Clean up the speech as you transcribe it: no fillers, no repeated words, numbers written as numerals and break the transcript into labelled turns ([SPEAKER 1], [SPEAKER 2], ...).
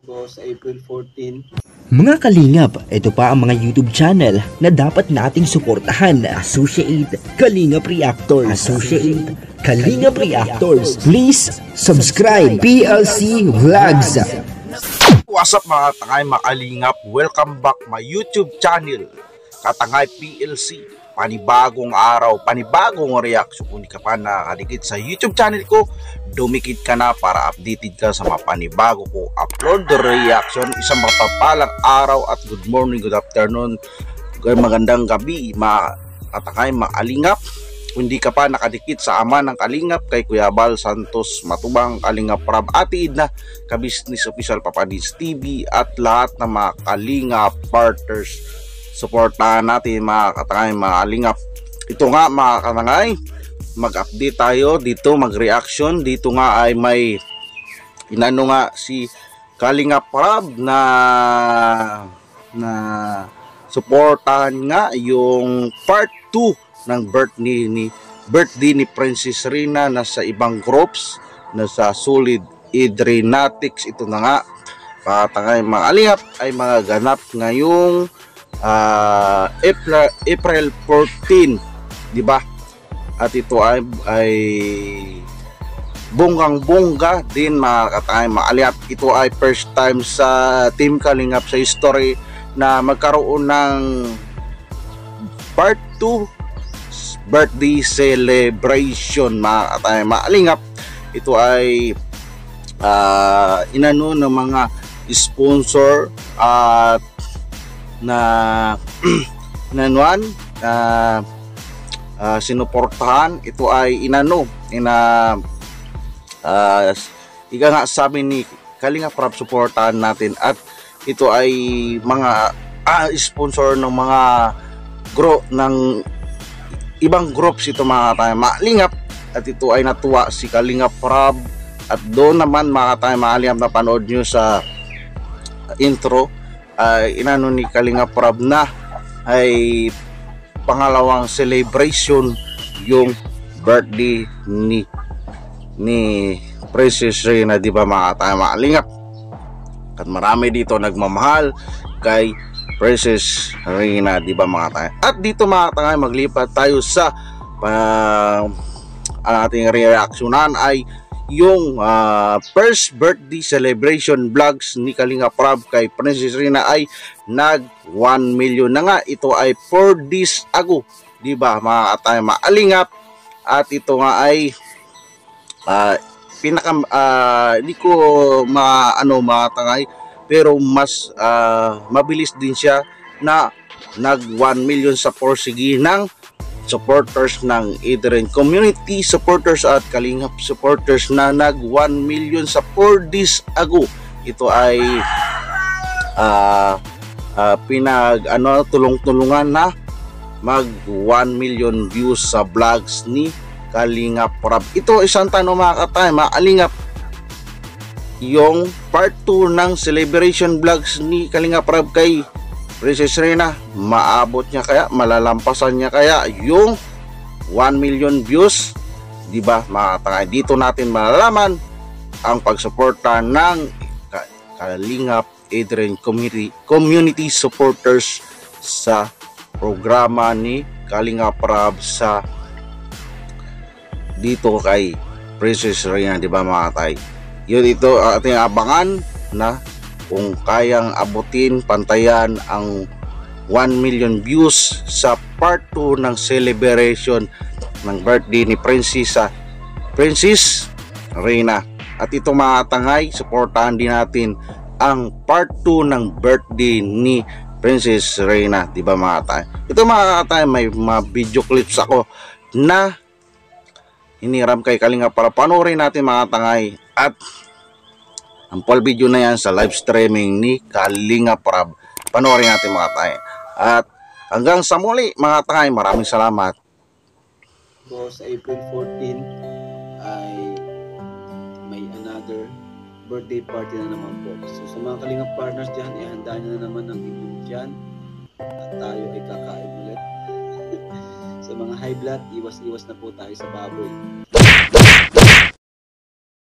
[SPEAKER 1] Sa April 14.
[SPEAKER 2] Mga kalingap, ito pa ang mga YouTube channel na dapat nating suportahan. Associate Kalingap Reactors. Please subscribe PLC Vlogs.
[SPEAKER 3] What's up mga katangay, mga kalingap? Welcome back my YouTube channel, Katangay PLC. Panibagong araw, panibagong reaction. Kung di ka pa nakadikit sa YouTube channel ko, dumikit ka na para updated ka sa mga panibago ko upload reaction. Isang mapapalang araw at good morning, good afternoon, magandang gabi mga katangay, mga kalingap. Kung di ka pa nakadikit sa ama ng kalingap, kay Kuya Bal Santos Matubang, Kalingap Rab, Ate Idna, Kabisnes Official, Papadis TV, at lahat ng mga kalingap partners, supportahan natin mga katangay, mga kalingap. Ito nga mga katangay, mag-update tayo dito, mag-reaction. Dito nga ay may inano nga si Kalingap Rab na supportahan nga yung part 2 ng birthday ni Princess Rheina na sa ibang groups, na sa Solid Adrenatics. Ito na nga katangay, mga kalingap, ay mga ganap ngayong April 14, di ba? At ito ay bonggang-bongga din mga katangay, mga kalingap. Ito ay first time sa Team Kalingap sa history na magkaroon ng part 2 birthday celebration mga katangay, mga kalingap. Ito ay inano ng mga sponsor at sinuportahan. Ito ay ika nga sabi ni Kalingap Rab, suportahan natin. At ito ay mga sponsor ng mga ng ibang groups ito mga katangay, mga kalingap. At ito ay natuwa si Kalingap Rab. At doon naman mga katangay, mga kalingap, na panood nyo sa intro, inano ni Kalingap Rab na ay pangalawang celebration yung birthday ni Princess Rheina, di ba mga katangay, mga kalingap? At marami dito nagmamahal kay Princess Rheina, di ba mga katangay? At dito mga katangay, maglipat tayo sa ating reactionan ay yung first birthday celebration vlogs ni Kalingap Rab kay Princess Rheina ay nag 1 million na nga. Ito ay 4 days ago, di ba mga katangay, mga kalingap? At ito nga ay hindi ko mga katangay, pero mas mabilis din siya na nag 1 million sa porsige ng supporters ng Adren community supporters at Kalingap supporters na nag 1 million sa 4 days ago. Ito ay tulong-tulungan na mag 1 million views sa vlogs ni Kalingap Rab. Ito isang tanong mga katay, mga kalingap, yung part 2 ng celebration vlogs ni Kalingap Rab kay Princess Rheina, maabot niya kaya, malalampasan niya kaya yung 1 million views, di ba mga katangay? Dito natin malalaman ang pagsuporta ng Kalingap Adren community supporters sa programa ni Kalingap Rab sa dito kay Princess Rheina, di ba mga katangay? Yun, ito ating abangan na kung kayang abutin, pantayan ang 1 million views sa part 2 ng celebration ng birthday ni Princess Rheina. At ito mga katangay, suportahan din natin ang part 2 ng birthday ni Princess Rheina, di ba mga katangay? Ito mga katangay, may mga video clips ako na hiniram kay Kalingap para panoorin natin mga katangay. At ang full video na yan sa live streaming ni Kalingap Rab. Panoorin natin mga katangay. At hanggang sa muli mga katangay, maraming salamat.
[SPEAKER 1] Sa April 14 ay may another birthday party na naman po. So sa mga Kalingap partners dyan, ihanda nyo na naman ang inyong dyan. At tayo ay kakain ulit. Sa mga high blood, iwas-iwas na po tayo sa baboy.